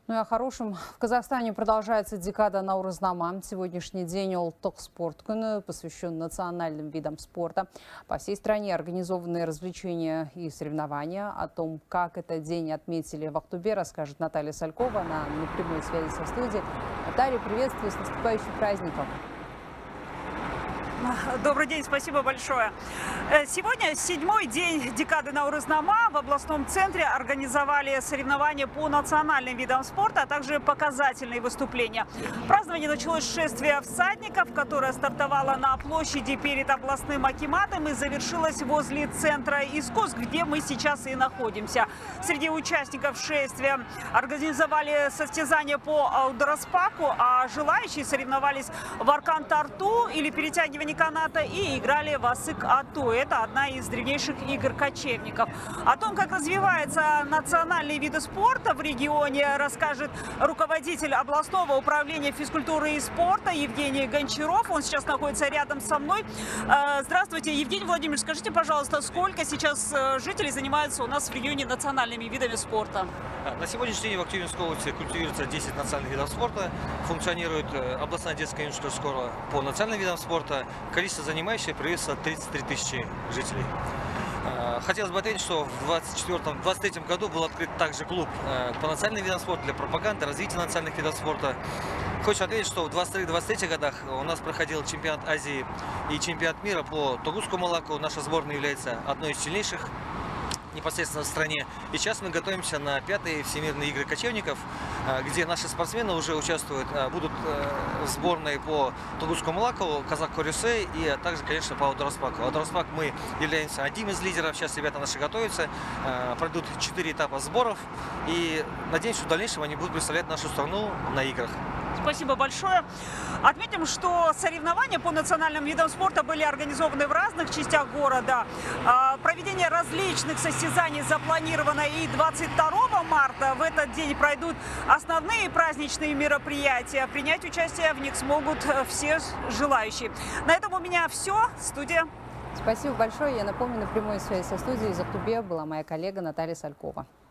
Ну и о хорошем. В Казахстане продолжается декада Наурызнама. Сегодняшний день Улттық спорт күні посвящен национальным видам спорта. По всей стране организованы развлечения и соревнования. О том, как этот день отметили в Актубе, расскажет Наталья Салькова. Она на прямой связи со студией. Наталья, приветствую, с наступающим праздником. Добрый день, спасибо большое. Сегодня седьмой день декады Наурызнама. В областном центре организовали соревнования по национальным видам спорта, а также показательные выступления. Празднование началось с шествия всадников, которое стартовало на площади перед областным акиматом и завершилось возле центра искусств, где мы сейчас и находимся. Среди участников шествия организовали состязания по аудароспаку, а желающие соревновались в аркан-тарту или перетягивании каната и играли в асык-ату. Это одна из древнейших игр кочевников. О том, как развиваются национальные виды спорта в регионе, расскажет руководитель областного управления физкультуры и спорта Евгений Гончаров. Он сейчас находится рядом со мной. Здравствуйте, Евгений Владимирович, скажите, пожалуйста, сколько сейчас жителей занимаются у нас в регионе национальными видами спорта? На сегодняшний день в Актюбинской области культивируется 10 национальных видов спорта. Функционирует областная детская юношеская школа по национальным видам спорта. Количество занимающих превысило 33 тысячи жителей. Хотелось бы отметить, что в 2023 году был открыт также клуб по национальным видам спорта для пропаганды, развития национальных видов спорта. Хочу отметить, что в 2022-2023 годах у нас проходил чемпионат Азии и чемпионат мира по Тогузскому молоку. Наша сборная является одной из сильнейших непосредственно в стране. И сейчас мы готовимся на 5-е всемирные игры кочевников, где наши спортсмены уже участвуют, будут в сборной по Тогузскому молоку, Казак-Корюсе и также, конечно, по аудароспаку. Аудароспак мы являемся одним из лидеров. Сейчас ребята наши готовятся, пройдут 4 этапа сборов и надеемся, что в дальнейшем они будут представлять нашу страну на играх. Спасибо большое. Отметим, что соревнования по национальным видам спорта были организованы в разных частях города. Проведение различных состязаний запланировано и 22 марта. В этот день пройдут основные праздничные мероприятия. Принять участие в них смогут все желающие. На этом у меня все. Студия. Спасибо большое. Я напомню, на прямой связи со студией из Актубе была моя коллега Наталья Салькова.